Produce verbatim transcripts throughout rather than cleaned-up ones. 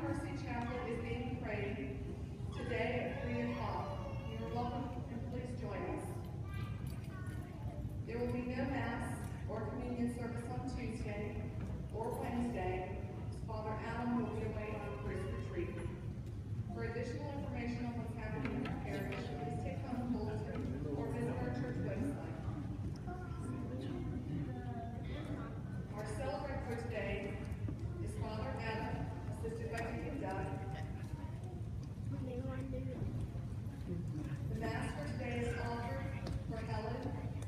Mercy Chapel is being prayed today at three o'clock. You're welcome and please join us. There will be no Mass or Communion service on Tuesday or Wednesday, as Father Allen will be away on a cruise retreat. For additional information on what's happening in our parish, please take home the bulletin or visit our church website. Our celebrant for today is Father Adam, assisted by Deacon Doug. The Mass for today is offered for Helen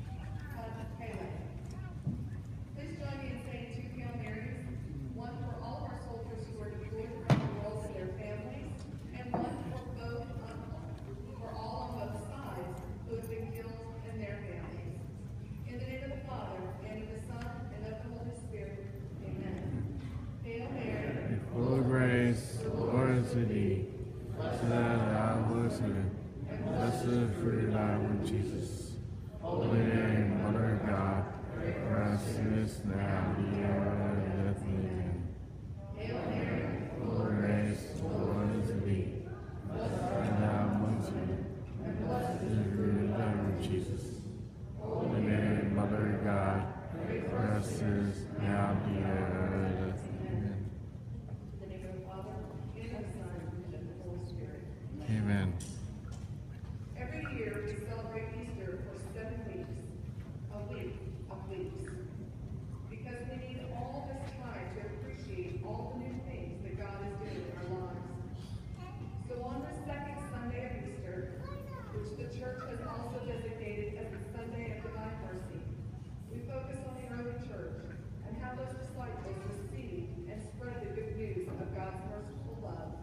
Haley. Please join me in saying two Hail Marys, one for all of our soldiers who are deployed around the world and their families, and one for both on, for all on both sides who have been killed and their families. In the name of the Father, and of the Son, and of the Holy Spirit. Amen. Hail Mary, full of grace, the Lord is with thee. Blessed art thou amongst women, and blessed is the fruit of thy womb, Jesus. Holy Mary, Mother of God, pray for us sinners now and at the hour of our death. Amen. Hail Mary, Full of grace, the Lord is with thee. Blessed art thou amongst women, and blessed is the fruit of thy womb, Jesus. Holy Mary, Mother of God, pray for us sinners now and at the hour of our death. Amen. in the name of the Father, and of the Son, and of the Holy Spirit. Amen. Every year we celebrate Easter for seven weeks, a week of weeks, because we need all this time to appreciate all the new things that God is doing in our lives. So on the second Sunday of Easter, which the Church has also designated as the Sunday of Divine Mercy, we focus on the early Church and how those disciples received and spread the good news of God's merciful love.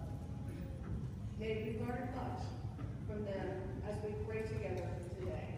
May we learn much from them as we pray together today.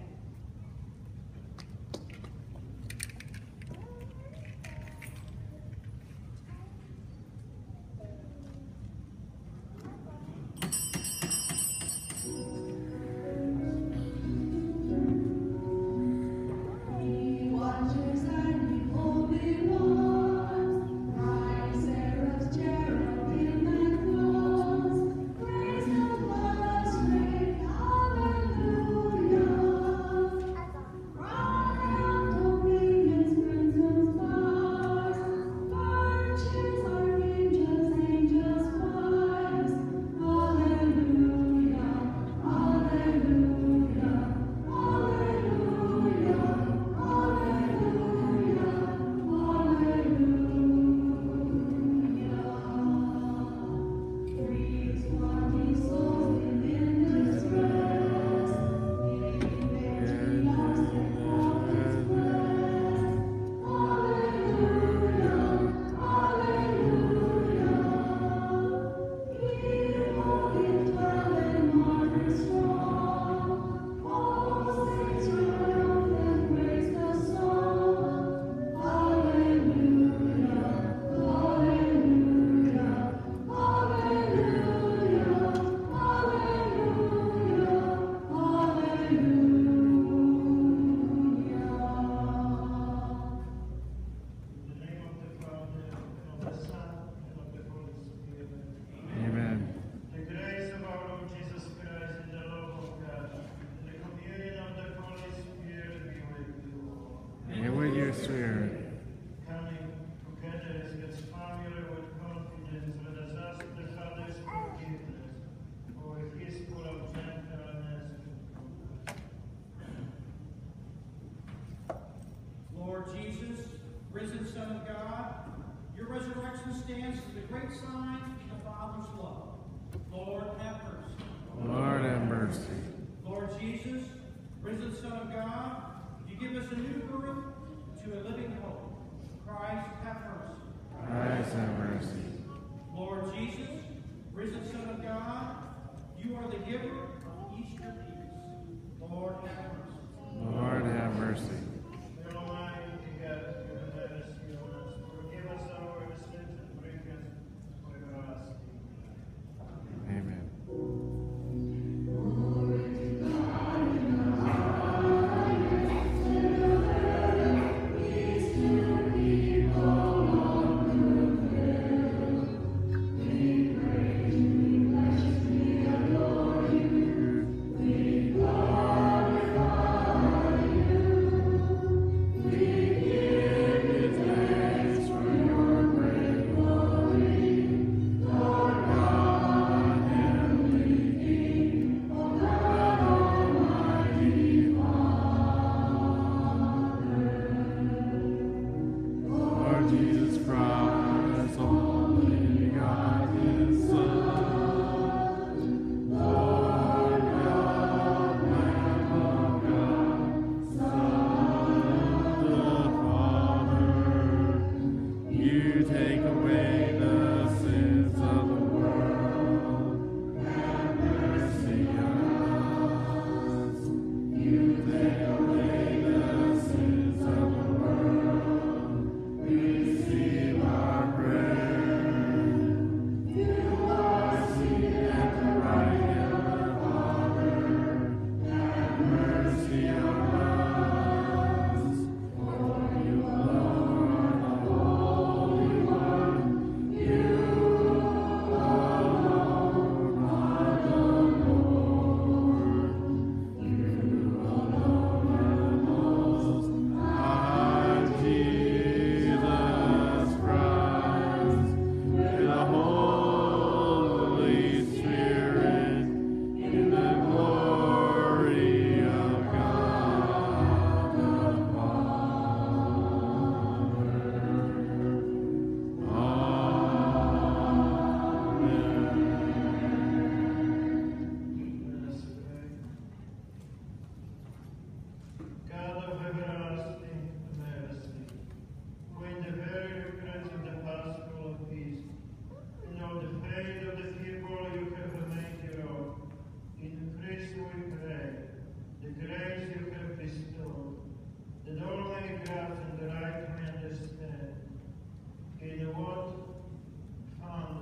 Amen.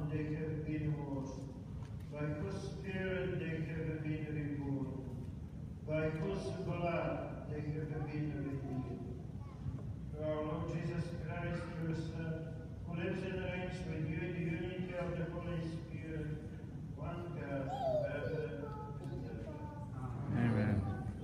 and they have been washed, by whose Spirit they have been reborn, by whose blood they have been redeemed. Through our Lord Jesus Christ, your Son, who lives and reigns with you in the unity of the Holy Spirit, one God, forever and ever. Amen.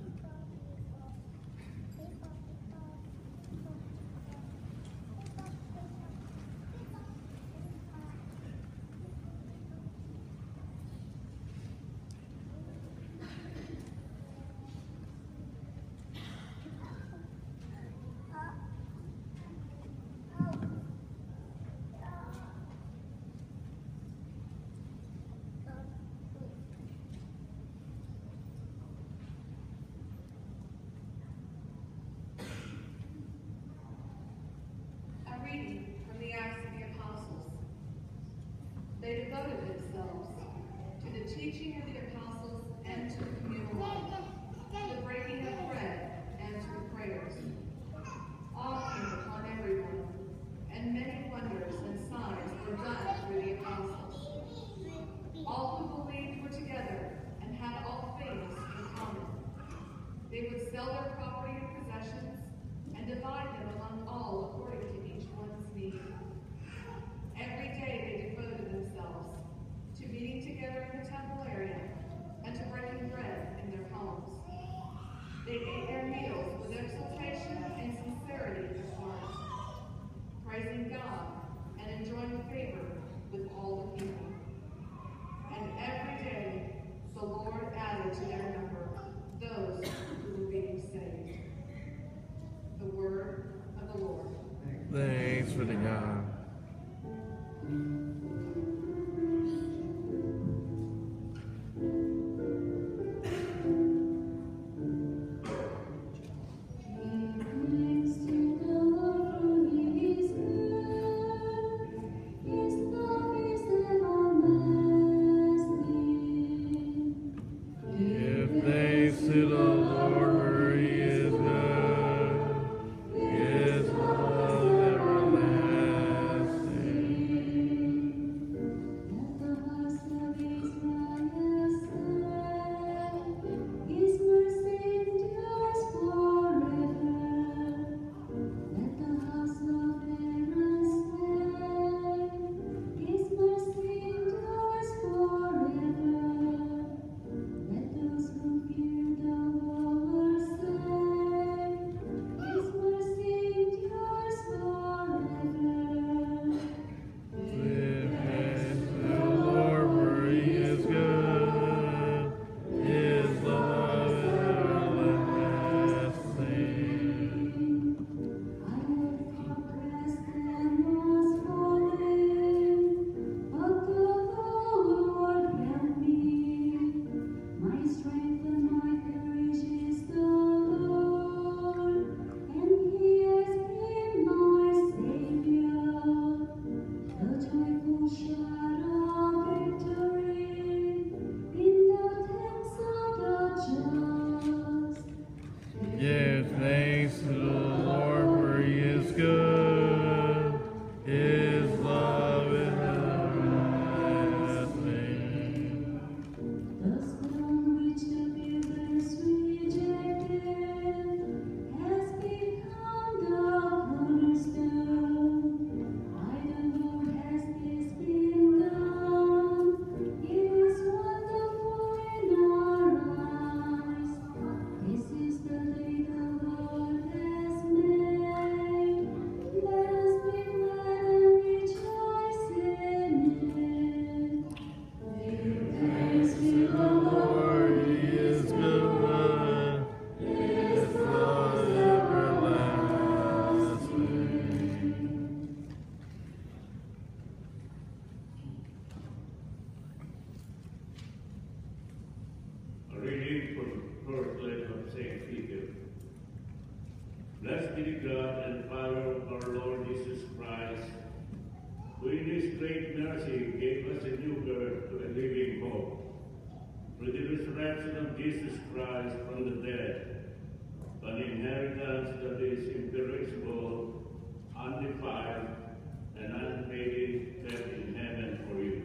A reading from the Acts of the Apostles. They devoted themselves to the teaching of the apostles and to the communal life, the breaking of bread and to the prayers. Awe came upon everyone, and many wonders and signs were done through the apostles. All who believed were together and had all things in common. They would sell their property and possessions and divide them among all according to each one's need. Every day they devoted themselves to meeting together in the temple area and to breaking bread in their homes. They ate their meals with exultation and sincerity in their hearts, praising God and enjoying favor with all the people. And every day the Lord added to their number those who were being saved. The word of the Lord. Thanks be to God. Give thanks to the Lord, for he is good. His love Give thanks to the Lord, for he is good. His love is everlasting. The stone which the builders rejected has become the cornerstone. By the Lord has this been done. It is wonderful in our eyes. This is the day the Lord has made. Let us be glad and rejoice in it. Give thanks to the Lord, he is good. His love is everlasting. A reading from the first letter of Saint Peter. Blessed be the God and Father of our Lord Jesus Christ, who in his great mercy gave us a new birth to a living hope, through the resurrection of Jesus Christ from the dead, an inheritance that is imperishable, undefiled, and unfading, kept in heaven for you.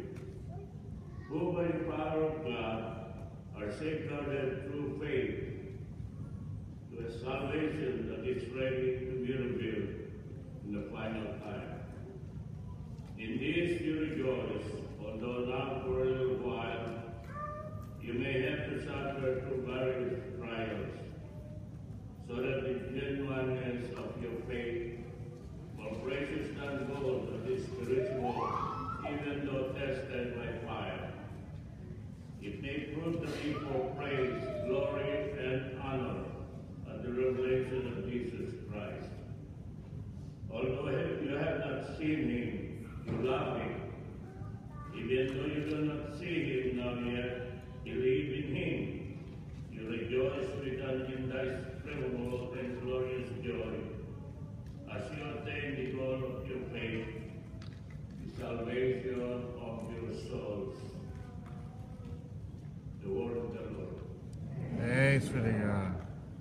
this you rejoice, although now for a little while you may have to suffer through various trials, so that the genuineness of your faith, more precious than gold that is spiritual, even though tested by fire, it may prove to be for praise, glory, and honor at the revelation of Jesus Christ. Although you have not seen him, you love him. Even though you do not see him now yet, believe in him. You rejoice with an indescribable and glorious joy as you attain the goal of your faith, the salvation of your souls. The word of the Lord. Thanks for the God.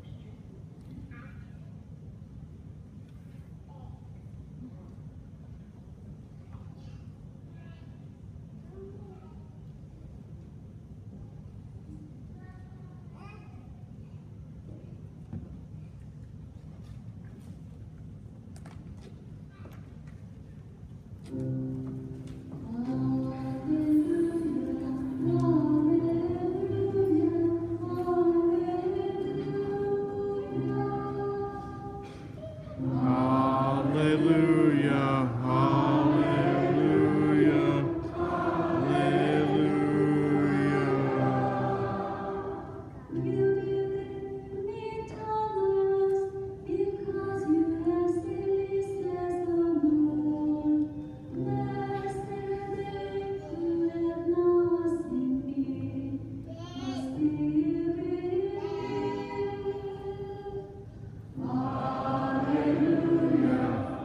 Hallelujah, hallelujah, hallelujah. You give me Thomas, because you have silly says the Lord. Blessed are they who have not seen me, must be revealed. Hallelujah,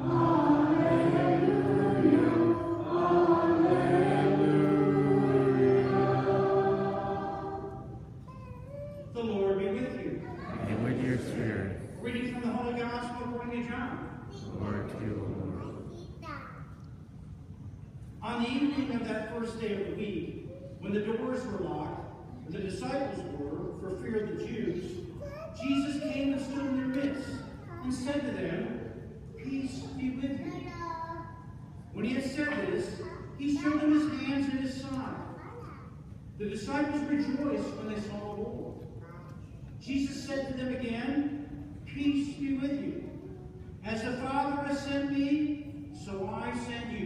The Lord be with you. And with your spirit, Reading from the Holy Gospel according to John. Lord, to you, Lord. On the evening of that first day of the week, when the doors were locked, and the disciples were, for fear of the Jews, Jesus came and stood in their midst, and said to them, "Peace be with you." When he had said this, he showed them his hands and his side. The disciples rejoiced when they saw the Lord. Jesus said to them again, "Peace be with you. As the Father has sent me, so I send you."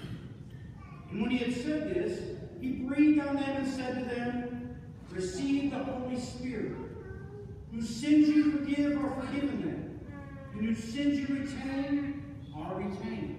And when he had said this, he breathed on them and said to them, "Receive the Holy Spirit. Whose sins you forgive are forgiven them, and whose sins you retain are retained."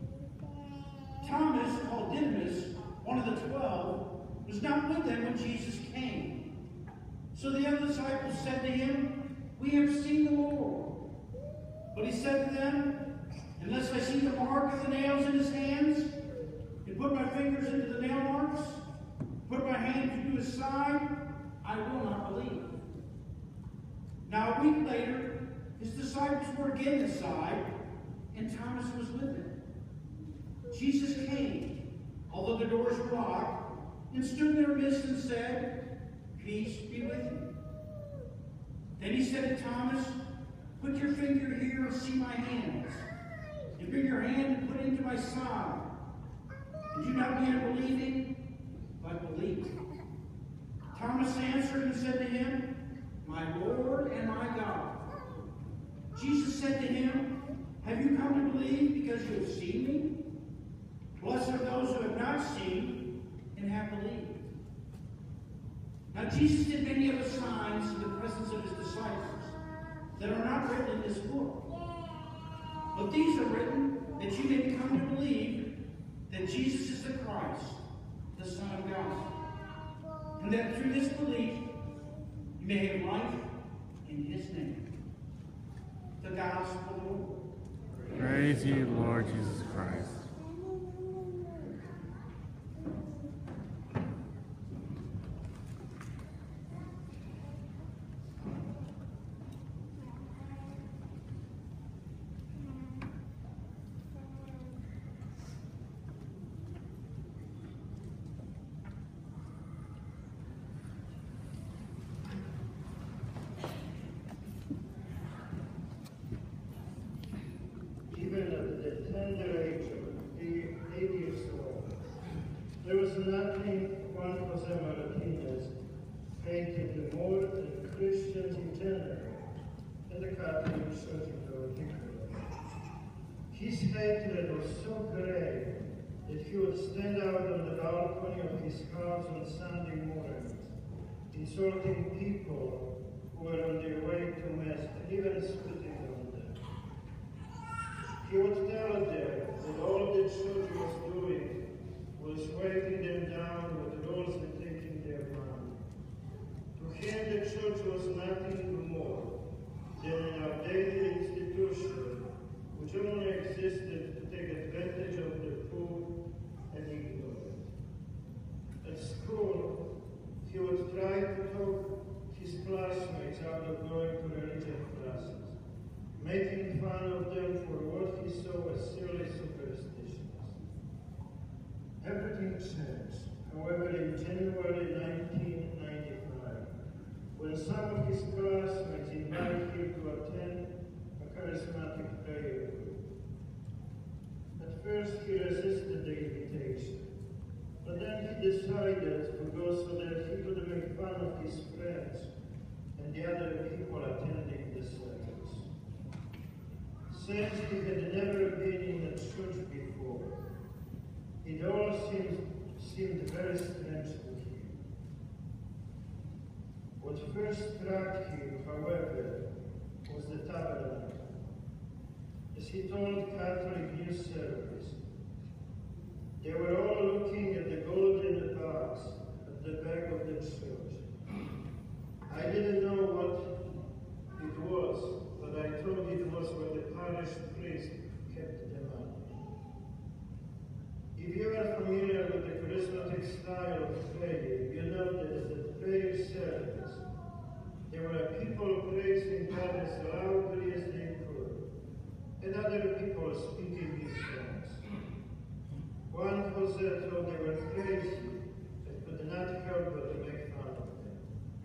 Thomas, called Didymus, one of the twelve, was not with them when Jesus came. So the other disciples said to him, "We have seen the Lord." But he said to them, "Unless I see the mark of the nails in his hands, and put my fingers into the nail marks, put my hand into his side, I will not believe." Now a week later, his disciples were again inside, and Thomas was with them. Jesus came, although the doors were locked, and stood in their midst and said, "Peace be with you." Then he said to Thomas, "Put your finger here and see my hands, and bring your hand and put it into my side. And do not be unbelieving, but believe." Thomas answered and said to him, "My Lord and my God." Jesus said to him, "Have you come to believe because you have seen me? Blessed are those who have not seen and have believed." Now Jesus did many other signs in the presence of his disciples that are not written in this book. But these are written that you may come to believe that Jesus is the Christ, the Son of God, and that through this belief you may have life in his name. The Gospel of the Lord. Praise you, Lord Jesus Christ. Even at the tender age of There was nothing Juan Jose Martinez hated more than Christians in general, and the Catholic Church in particular. His hatred was so great that he would stand out on the balcony of his house on Sunday mornings, insulting people who were on their way to Mass, and even spitting on them. He would tell them that all the church was doing was waving them down with rules and taking their money. To him, the church was nothing more than an outdated institution which only existed to take advantage of the poor and ignorant. At school, he would try to talk his classmates out of going to religion classes, making fun of them for what he saw as silly superstitions. Everything changed, however, in January nineteen ninety-five, when some of his classmates invited him to attend a charismatic prayer group. At first, he resisted the invitation, but then he decided to go so that he could make fun of his friends and the other people attending the service. Since he had never been in a church before, it all seemed, seemed very strange to him. What first struck him, however, was the tabernacle. As he told Catholic News Service, they were all looking at the golden box at the back of the church. I didn't know what it was, but I thought it was where the parish priest kept the money. If you are familiar with the charismatic style of prayer, you know that at the prayer service, there were people praising God as loudly as they could, and other people speaking in tongues. Juan Jose thought they were crazy and could not help but to make fun of them.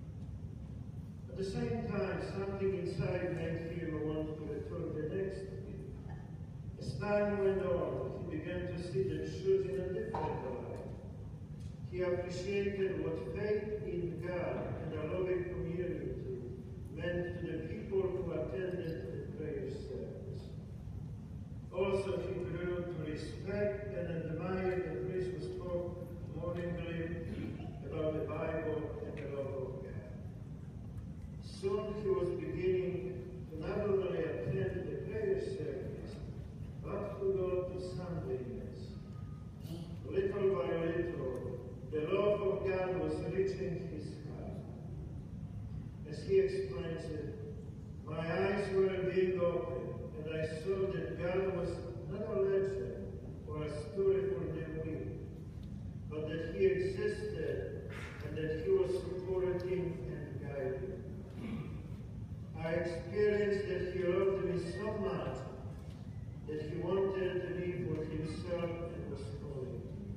At the same time, something inside made him want to return the next week. As time went on, he began to see the church in a different light. He appreciated what faith in God and a loving community meant to the people who attended the prayer service. Also, he grew to respect and admire the priest who spoke morningly about the Bible and the love of God. Soon he was beginning to not only attend the prayer service, but to go to Sunday Mass. Little by little, the love of God was reaching his heart. As he explains it, my eyes were being opened, and I saw that God was not a legend or a story for the weak, but that he existed and that he was supporting and guiding. I experienced that he loved me so much that he wanted me for himself and was calling me.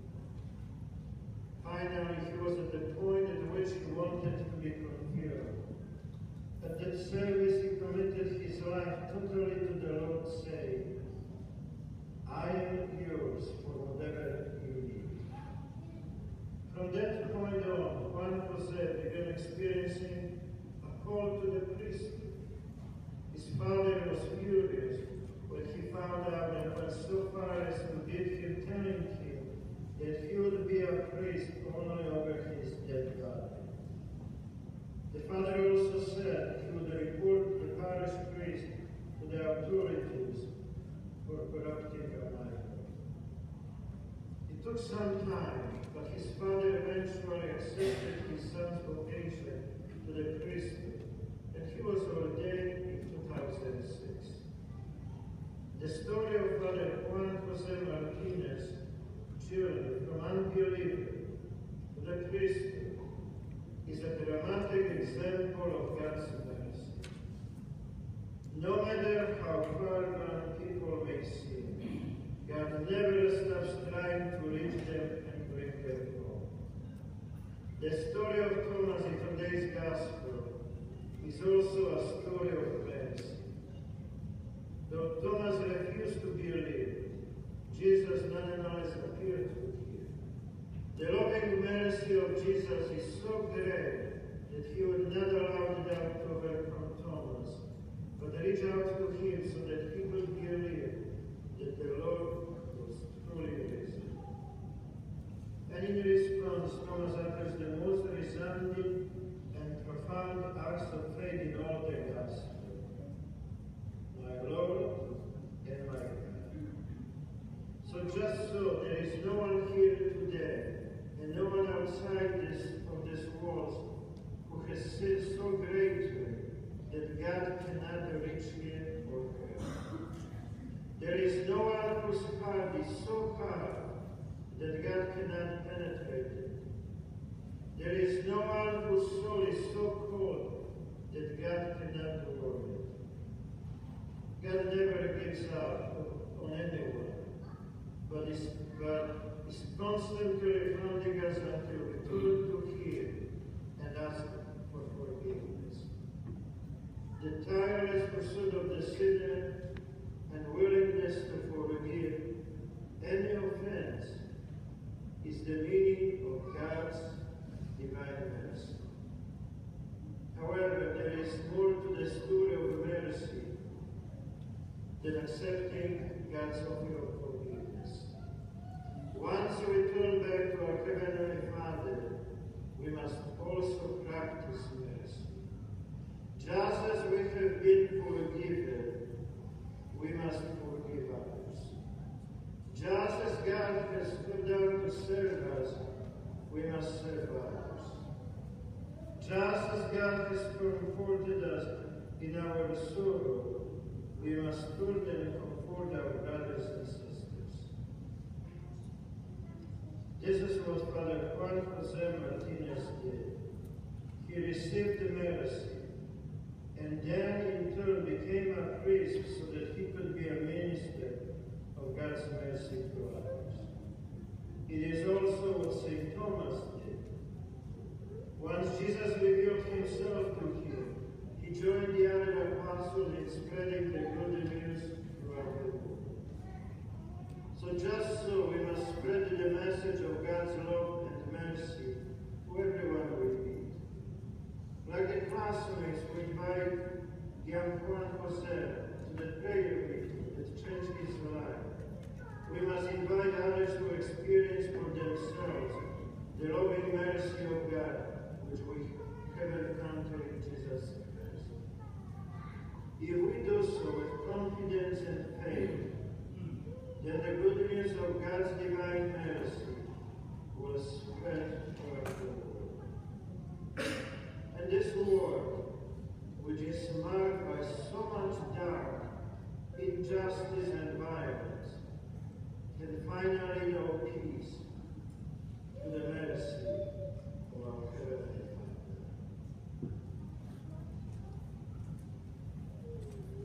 Finally, he was at the point at which he wanted to be confirmed. At that service, he committed his life totally to the Lord, saying, I am yours for whatever you need. From that point on, Juan Jose began experiencing a call to the priesthood. His father was furious when he found out and went so far as to bid him, telling him that he would be a priest only over his dead body. The father also said he would report the parish priest to the authorities for corrupting a minor. It took some time, but his father eventually accepted his son's vocation to the priesthood, and he was ordained in two thousand six. The story of Father Juan Jose Martinez journey from unbeliever to the priesthood is a dramatic example of God's mercy. No matter how far gone people may seem, God never stops trying to reach them and bring them home. The story of Thomas in today's Gospel is also a story of mercy. Though Thomas refused to believe, Jesus nonetheless appeared to him. mercy of Jesus is so great that he would not allow the doubt to overcome Thomas, but reach out to him so that he could believe that the Lord was truly risen. And in response, Thomas utters the most resounding and profound acts of faith in all the gospel. My Lord and my God. So just so, there is no one here today, and no one outside this of this walls who has sinned so greatly that God cannot reach him or her. There is no one whose heart is so hard that God cannot penetrate it. There is no one whose soul is so cold that God cannot warm it. God never gives up on anyone, but is, but is constantly hounding us until we turn to Him and ask for forgiveness. The tireless pursuit of the sinner and willingness to forgive any offense is the meaning of God's divine mercy. However, there is more to the story of mercy than accepting God's offer of forgiveness. Once we turn back to our Heavenly Father, we must also practice mercy. Just as we have been forgiven, we must forgive others. Just as God has come down to serve us, we must serve others. Just as God has comforted us in our sorrow, we must turn and comfort our brothers and sisters. This is what Father Juan Jose Martinez did. He received the mercy, and then in turn became a priest so that he could be a minister of God's mercy to others. It is also what Saint Thomas did. Once Jesus revealed himself to him, he joined the other apostles in spreading the good news throughout the world. So just so, we must spread the message of God's love and mercy to everyone we meet. Like the classmates who invite young Juan Jose to the prayer meeting that changed his life, we must invite others to experience for themselves the loving mercy of God, which we have encountered in Jesus Christ. If we do so with confidence and faith, then the good news of God's divine mercy will spread throughout the world. And this world, which is marked by so much doubt, injustice, and violence, can finally know peace through the mercy of our Heavenly Father.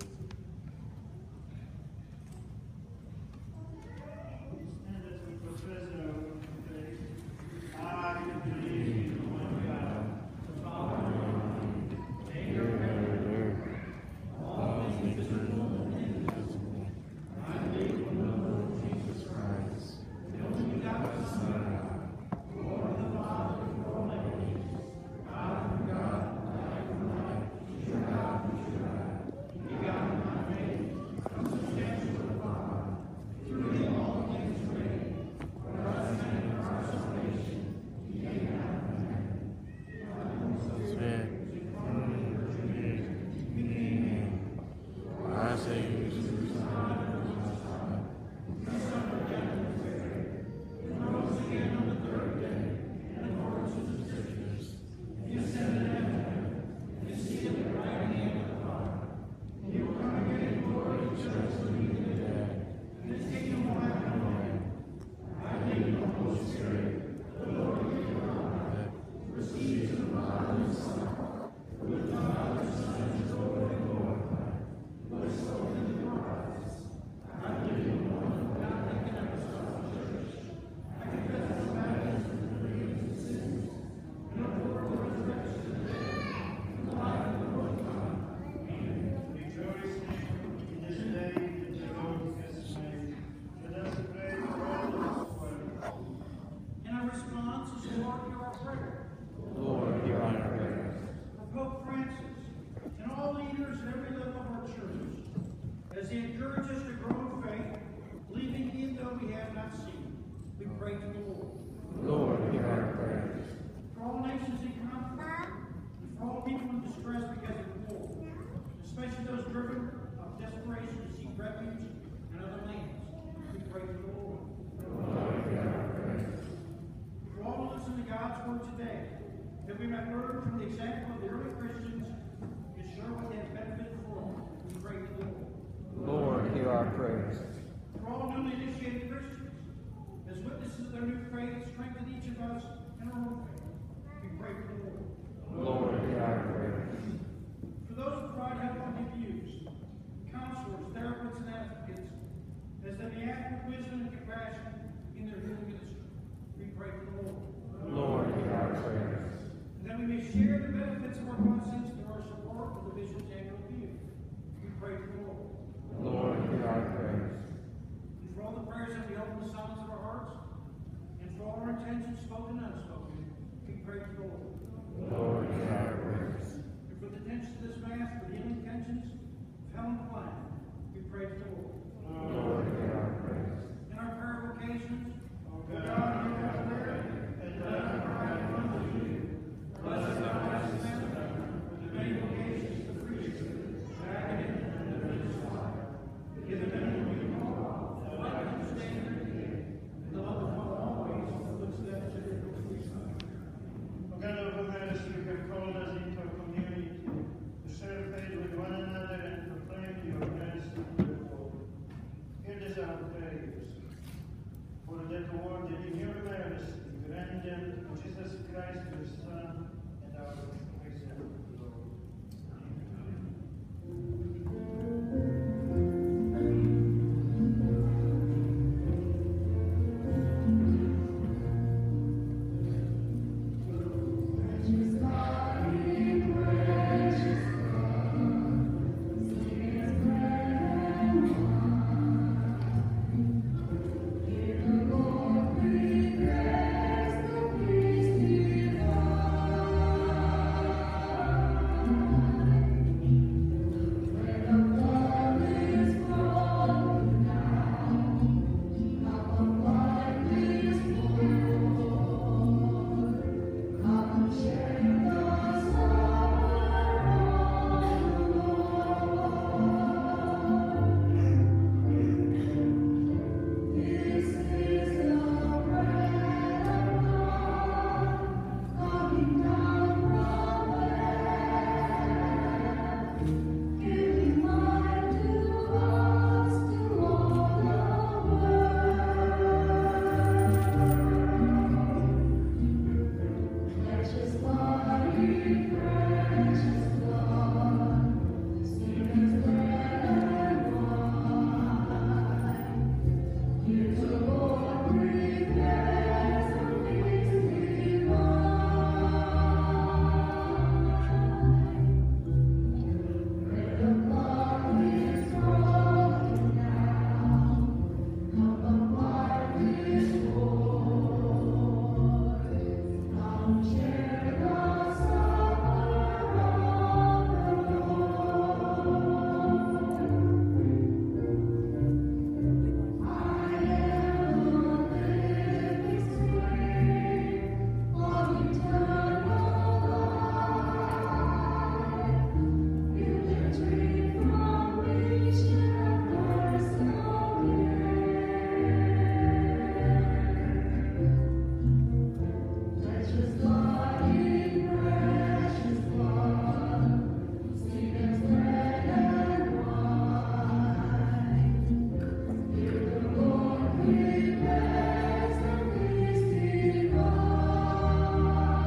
hear our prayer. Lord, hear our prayers. For Pope Francis and all leaders at every level of our church, as they encourage us to grow in faith, believing even though we have not seen, we pray to the Lord. Lord, hear our prayers. For all nations in conflict, and for all people in distress because of war, especially those driven of desperation to seek refuge in other lands, we pray to the Lord. Lord, hear our prayers. For all who listen to God's word today, that we might learn from the example of the early Christians, ensure what they have benefited from, we pray to the Lord. Lord, hear our prayers. For all newly initiated Christians, as witnesses of their new faith, strengthen each of us in our own faith. We pray to the Lord. Lord, hear our prayers. For those who provide help on the abused, counselors, therapists, and advocates, as they may act with wisdom and compassion in their healing ministry, we pray to the Lord. Lord, hear our prayers. And that we may share the benefits of our conscience through our support of the Vision's annual review. We pray to the Lord. Lord, hear our prayers. And for all the prayers that we hold in the silence of our hearts, and for all our intentions, spoken and unspoken, we pray to the Lord. Lord, hear our prayers. And for the intentions of this Mass, for the healing intentions of Helen Klein, we pray to the Lord. Lord, hear our prayers. In our prayer vocations, O God, God, hear hear our our prayer. prayer, and let our cry unto you. Bless us, our blessed family, with the many vocations to preach, to academic, and to religious life. Give them any we call, the light to stand their day, and the love of one always, the footsteps of your priest. O God of mercy, you have called us into a community to share faith with one another and proclaim your mercy to the world. Hear this our prayers. For that word that in your mercy grant them to Jesus Christ, your Son, and our risen Lord. Precious body, precious blood, Savior's bread and wine. Here the Lord prepares the feast divine. Bread of love is broken down, cup of life is poured. Come share the supper of the Lord. This is the bread of God, coming down from heaven, giving life to us, to all the world. Precious body, precious blood, Savior's bread and wine. Here the Lord prepares the feast divine. Bread of love is broken down, cup of life is poured. Come share the supper of the Lord. I am the living spring of eternal life. You can drink from me, share thirst again. Precious body, precious blood, Savior's bread and wine. Here the Lord prepares the feast divine.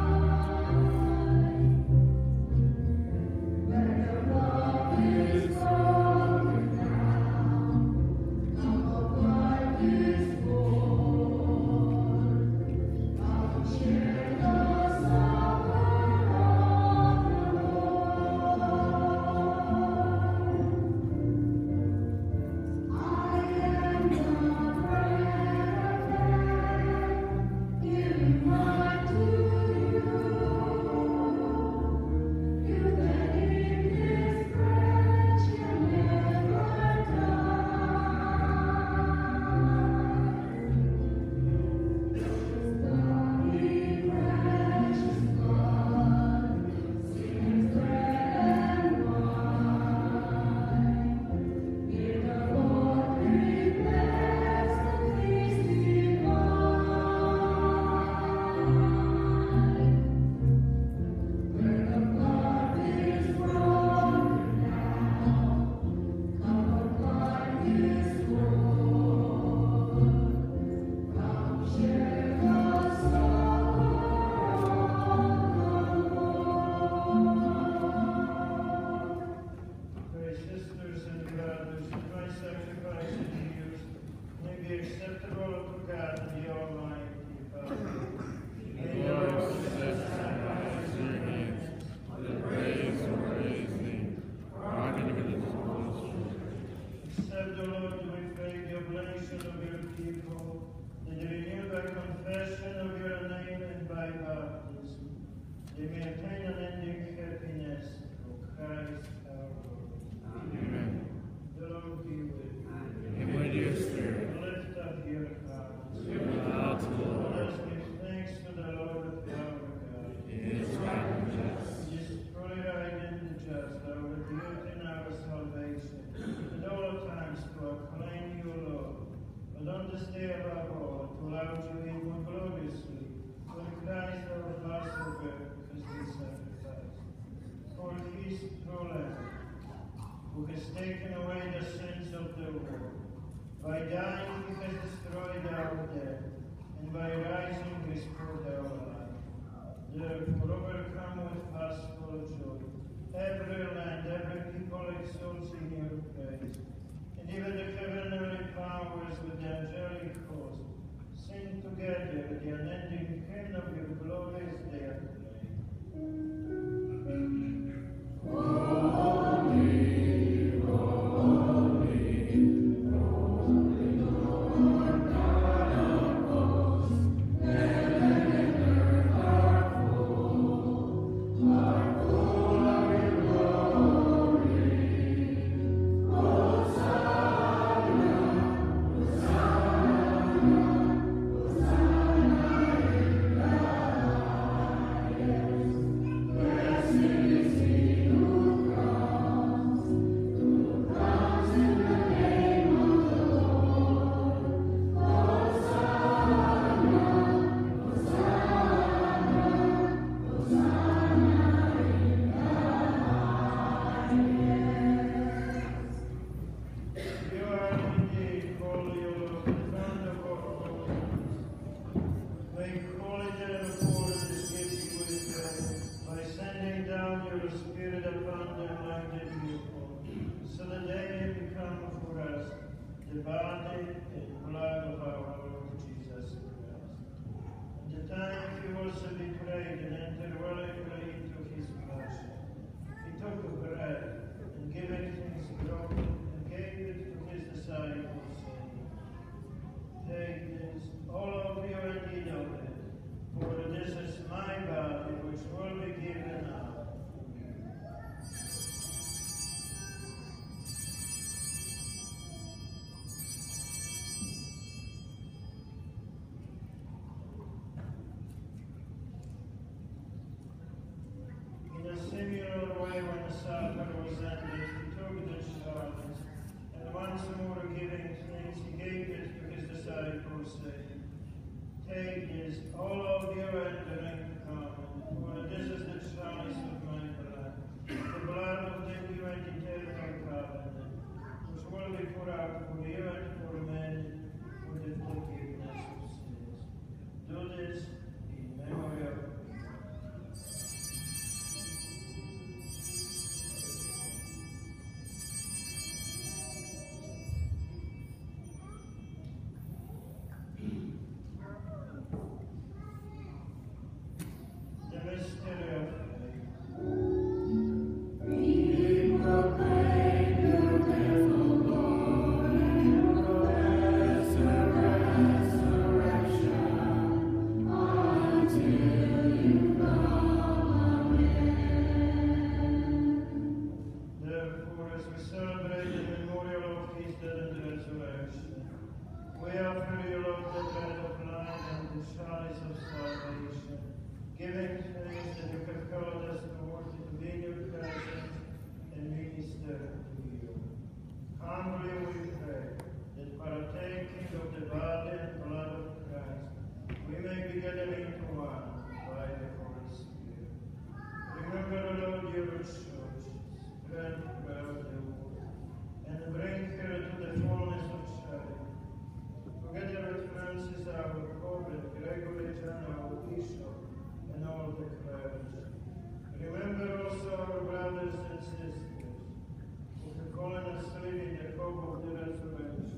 Bread of love is broken down, cup of life is poured. Come share the will overcome with paschal joy. Every land, every people exalting your praise. And even the heavenly powers with the angelic host sing together the unending hymn of your glorious day of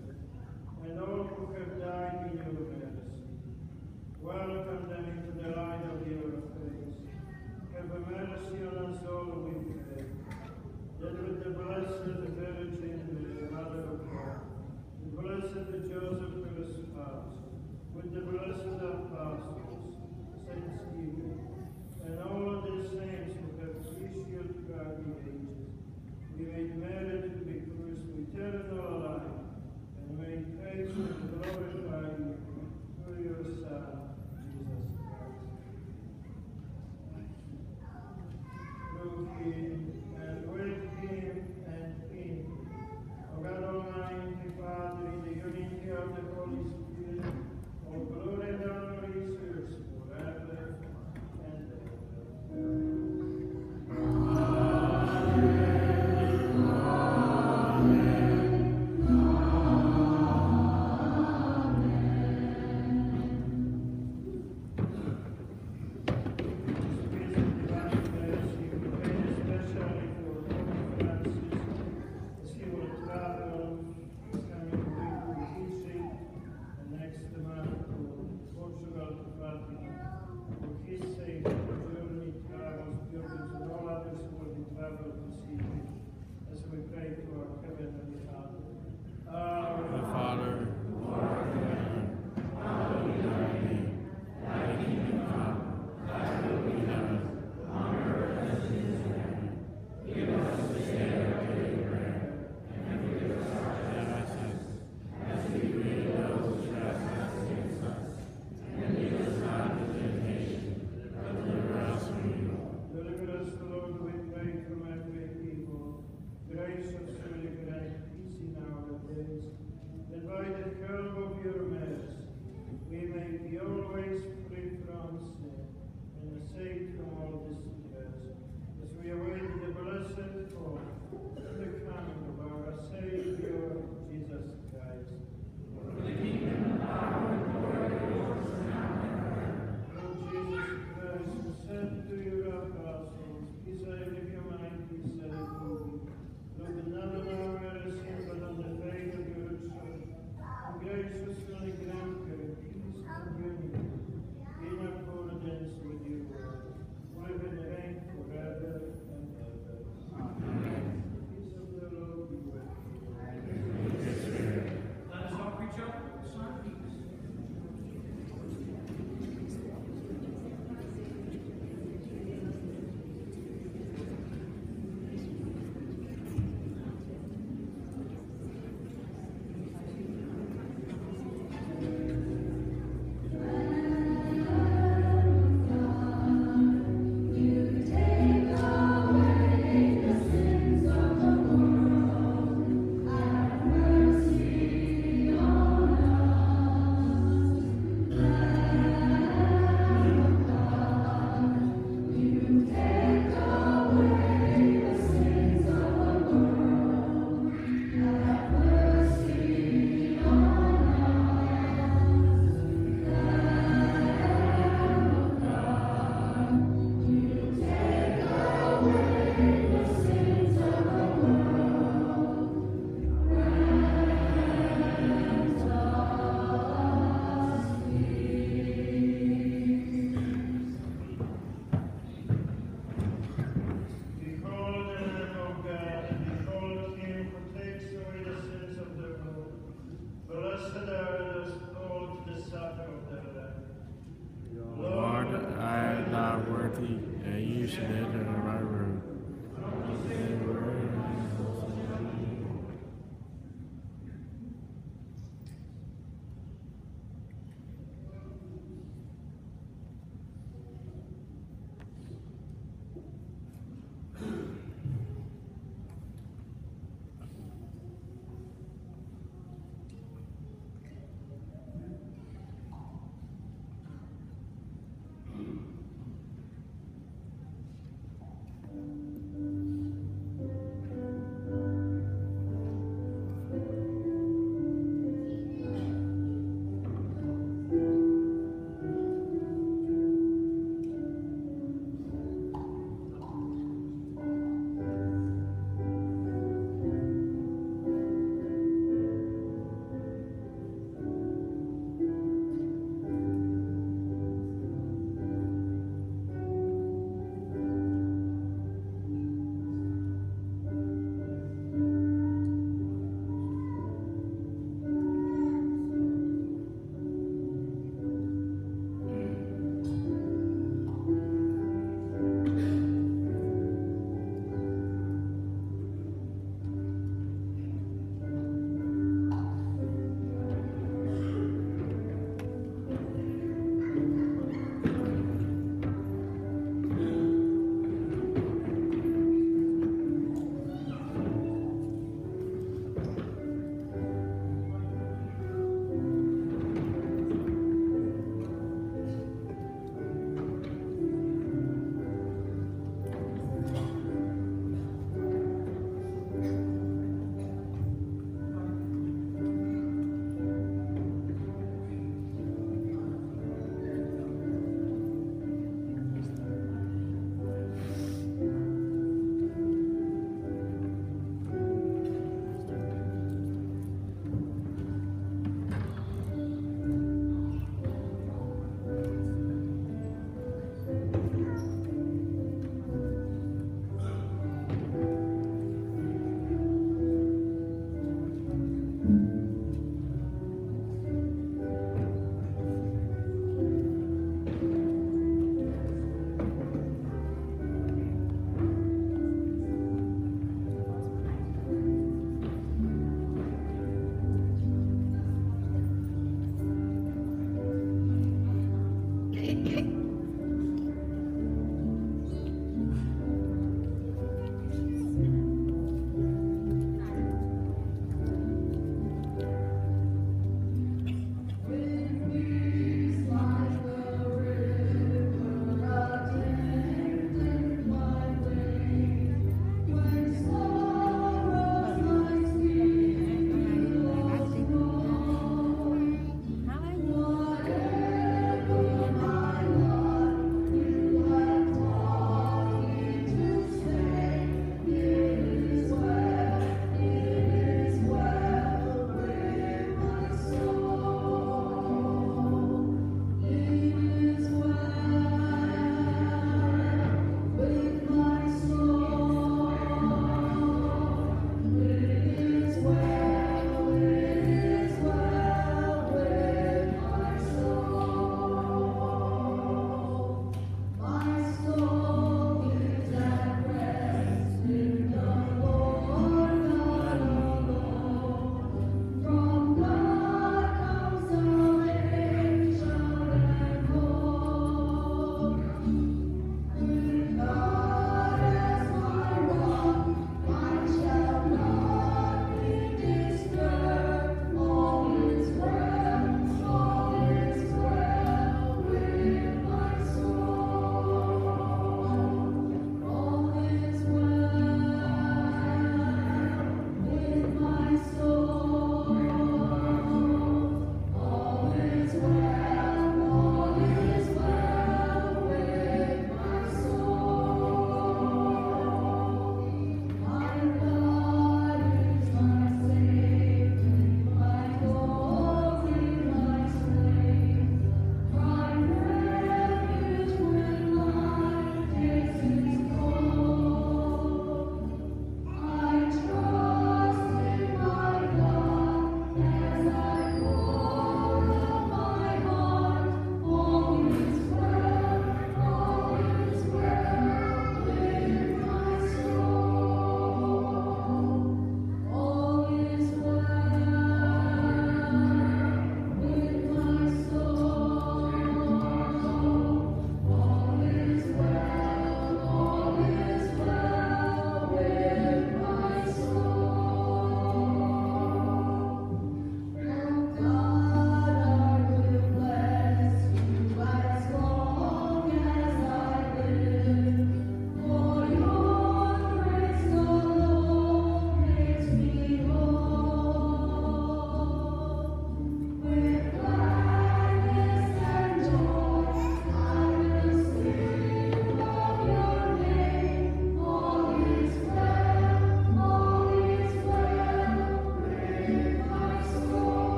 welcome them into the life should enter the right road. Thank you.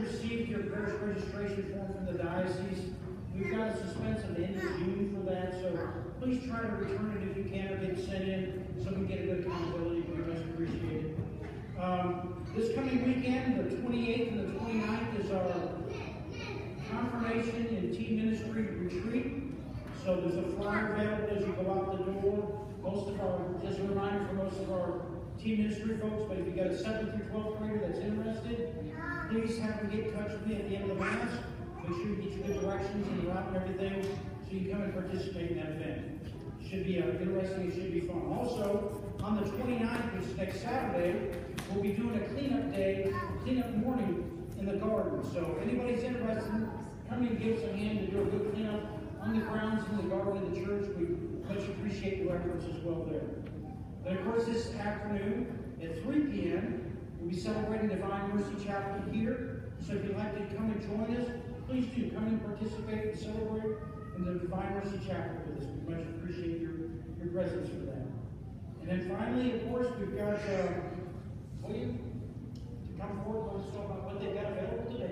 received your parish registration form from the diocese. We've got a suspense of the end of June for that, so please try to return it if you can or get it sent in so we can get a good accountability. We much appreciate it. Um, this coming weekend, the twenty-eighth and the twenty-ninth, is our confirmation in teen ministry retreat. So there's a flyer available as you go out the door. Most of our, just a reminder for most of our teen ministry folks, but if you got a seventh through twelfth grader that's interested, please have them get in touch with me at the end of the Mass. Make sure you get your good directions and your route and everything so you can come and participate in that event. It should be uh, interesting, it should be fun. Also, on the twenty-ninth, which is next Saturday, we'll be doing a cleanup day, cleanup morning in the garden. So if anybody's interested, come and give us a hand to do a good cleanup on the grounds in the garden of the church. We much appreciate your efforts as well there. And of course, this afternoon at three p m, we'll be celebrating Divine Mercy Chapel here. So if you'd like to come and join us, please do come and participate and celebrate in the Divine Mercy Chapel with us. We much appreciate your, your presence for that. And then finally, of course, we've got uh, William to come forward and let us talk about what they've got available today.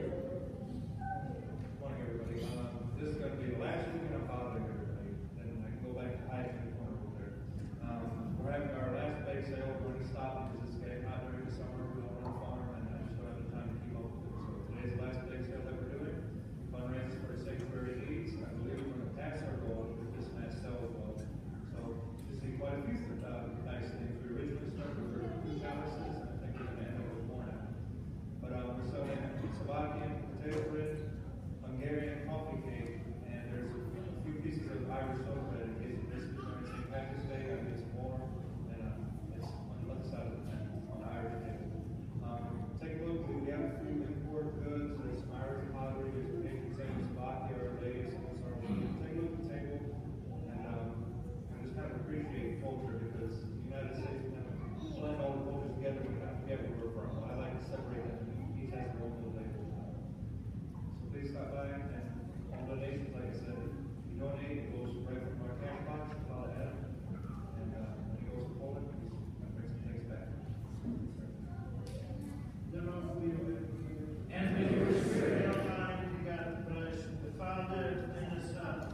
Good morning, everybody. Um, this is going to be the last weekend of holiday, everybody. And I can go back to high school over there. Um, we're having our last bake sale. We're going to stop because it's getting hot during the summer. We don't run a farm, and I just don't have the time to keep up with it. So today's the last bake sale that we're doing. Fundraising for sanctuary needs. I believe we're going to pass our goal with this mass sale as well. So you see quite a few uh, nice things. We originally started with food chalices, and I think we're going to end up with more now. But um, we're selling Slovakian potato bread, Hungarian coffee cake, and there's a few pieces of Irish soap bread in case you miss it during Saint Patrick's Day. I get some more, and uh, it's on the other side of the tent on the Irish table. Um, take a look. We have a few import goods. There's some Irish pottery. There's a cake from Saint Slovakia or Vegas. Take a look at the table, and um, and just kind of appreciate culture because the United States blend all the cultures together. We kind of forget where we're from. I like to separate them. Each has their own little label. So please stop by, and all donations, like I said, if you donate, it goes right from our cash box to Father Adam, and uh, when it goes to Poland, we bring some things back. And with your spirit of mind, God bless the Father and the Son.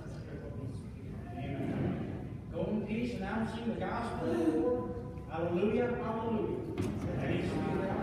Amen. Go in peace, announcing the gospel of the Lord. Hallelujah, hallelujah. Thanks be to God.